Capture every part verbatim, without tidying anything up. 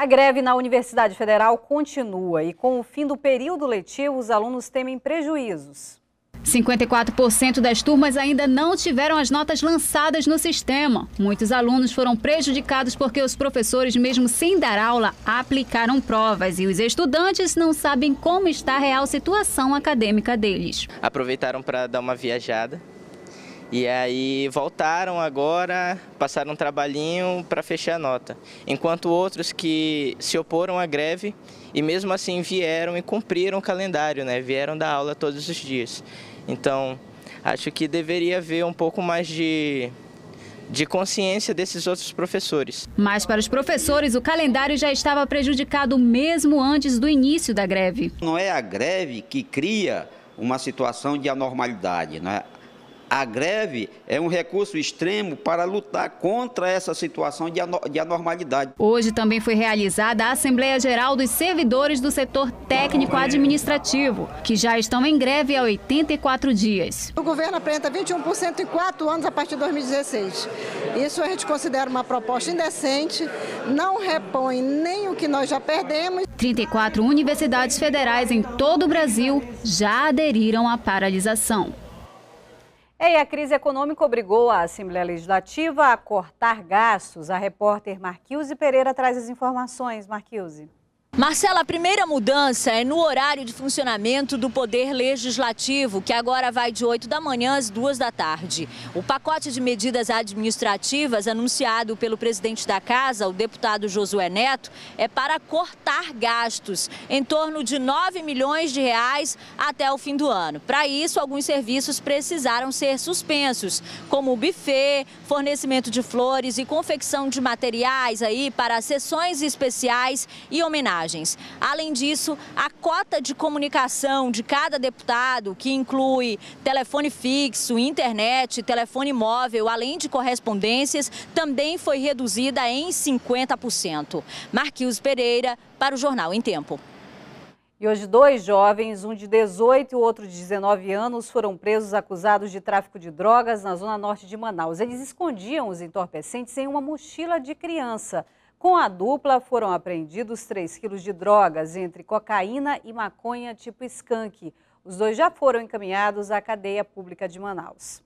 A greve na Universidade Federal continua e, com o fim do período letivo, os alunos temem prejuízos. cinquenta e quatro por cento das turmas ainda não tiveram as notas lançadas no sistema. Muitos alunos foram prejudicados porque os professores, mesmo sem dar aula, aplicaram provas e os estudantes não sabem como está a real situação acadêmica deles. Aproveitaram para dar uma viajada e aí voltaram agora, passaram um trabalhinho para fechar a nota. Enquanto outros que se oporam à greve e mesmo assim vieram e cumpriram o calendário, né? Vieram dar aula todos os dias. Então, acho que deveria haver um pouco mais de, de consciência desses outros professores. Mas para os professores, o calendário já estava prejudicado mesmo antes do início da greve. Não é a greve que cria uma situação de anormalidade, né? A greve é um recurso extremo para lutar contra essa situação de anormalidade. Hoje também foi realizada a Assembleia Geral dos Servidores do Setor Técnico Administrativo, que já estão em greve há oitenta e quatro dias. O governo apresenta vinte e um por cento em quatro anos a partir de dois mil e dezesseis. Isso a gente considera uma proposta indecente, não repõe nem o que nós já perdemos. trinta e quatro universidades federais em todo o Brasil já aderiram à paralisação. E a crise econômica obrigou a Assembleia Legislativa a cortar gastos. A repórter Marquilze Pereira traz as informações. Marquilze. Marcela, a primeira mudança é no horário de funcionamento do Poder Legislativo, que agora vai de oito da manhã às duas da tarde. O pacote de medidas administrativas anunciado pelo presidente da Casa, o deputado Josué Neto, é para cortar gastos em torno de nove milhões de reais até o fim do ano. Para isso, alguns serviços precisaram ser suspensos, como o buffet, fornecimento de flores e confecção de materiais aí para sessões especiais e homenagens. Além disso, a cota de comunicação de cada deputado, que inclui telefone fixo, internet, telefone móvel, além de correspondências, também foi reduzida em cinquenta por cento. Marquilze Pereira, para o Jornal em Tempo. E hoje dois jovens, um de dezoito e o outro de dezenove anos, foram presos acusados de tráfico de drogas na zona norte de Manaus. Eles escondiam os entorpecentes em uma mochila de criança. Com a dupla, foram apreendidos três quilos de drogas, entre cocaína e maconha tipo skunk. Os dois já foram encaminhados à cadeia pública de Manaus.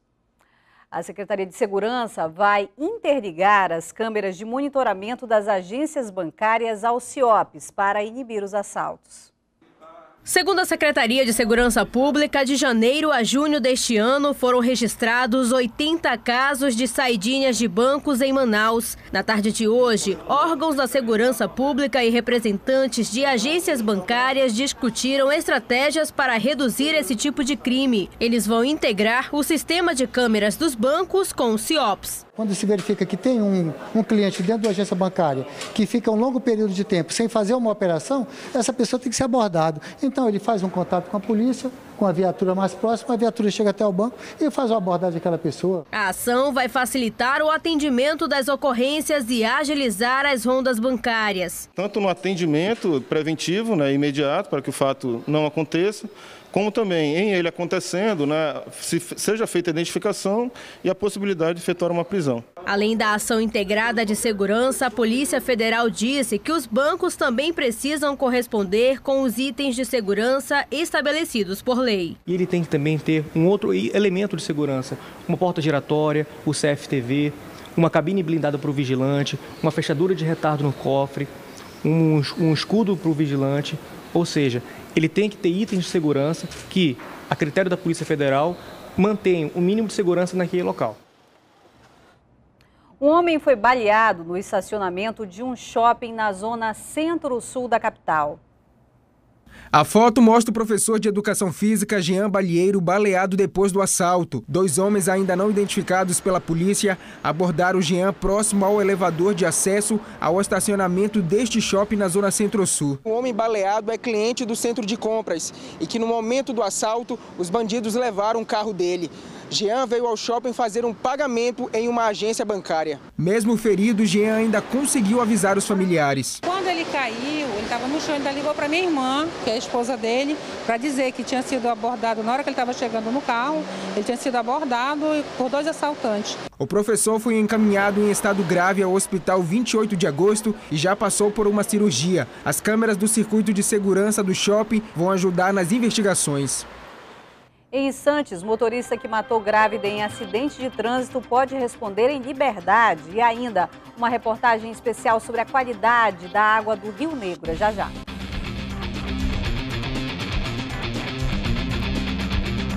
A Secretaria de Segurança vai interligar as câmeras de monitoramento das agências bancárias aos C I O Ps para inibir os assaltos. Segundo a Secretaria de Segurança Pública, de janeiro a junho deste ano foram registrados oitenta casos de saidinhas de bancos em Manaus. Na tarde de hoje, órgãos da segurança pública e representantes de agências bancárias discutiram estratégias para reduzir esse tipo de crime. Eles vão integrar o sistema de câmeras dos bancos com os C I O Ps. Quando se verifica que tem um, um cliente dentro da agência bancária que fica um longo período de tempo sem fazer uma operação, essa pessoa tem que ser abordada. Então ele faz um contato com a polícia, com a viatura mais próxima, a viatura chega até o banco e faz uma abordagem daquela pessoa. A ação vai facilitar o atendimento das ocorrências e agilizar as rondas bancárias. Tanto no atendimento preventivo, né, imediato, para que o fato não aconteça, como também em ele acontecendo, né, se seja feita a identificação e a possibilidade de efetuar uma prisão. Além da ação integrada de segurança, a Polícia Federal disse que os bancos também precisam corresponder com os itens de segurança estabelecidos por lei. E ele tem que também ter um outro elemento de segurança, uma porta giratória, o C F T V, uma cabine blindada para o vigilante, uma fechadura de retardo no cofre, um, um escudo para o vigilante, ou seja, ele tem que ter itens de segurança que, a critério da Polícia Federal, mantenham o mínimo de segurança naquele local. Um homem foi baleado no estacionamento de um shopping na zona centro-sul da capital. A foto mostra o professor de Educação Física, Jean Balieiro, baleado depois do assalto. Dois homens ainda não identificados pela polícia abordaram o Jean próximo ao elevador de acesso ao estacionamento deste shopping na zona centro-sul. O homem baleado é cliente do centro de compras e que no momento do assalto, os bandidos levaram o carro dele. Jean veio ao shopping fazer um pagamento em uma agência bancária. Mesmo ferido, Jean ainda conseguiu avisar os familiares. Quando ele caiu, ele estava no chão, ele ainda ligou para minha irmã, que é a esposa dele, para dizer que tinha sido abordado, na hora que ele estava chegando no carro, ele tinha sido abordado por dois assaltantes. O professor foi encaminhado em estado grave ao hospital vinte e oito de agosto e já passou por uma cirurgia. As câmeras do circuito de segurança do shopping vão ajudar nas investigações. Em Santos, motorista que matou grávida em acidente de trânsito pode responder em liberdade. E ainda, uma reportagem especial sobre a qualidade da água do Rio Negro. Já já.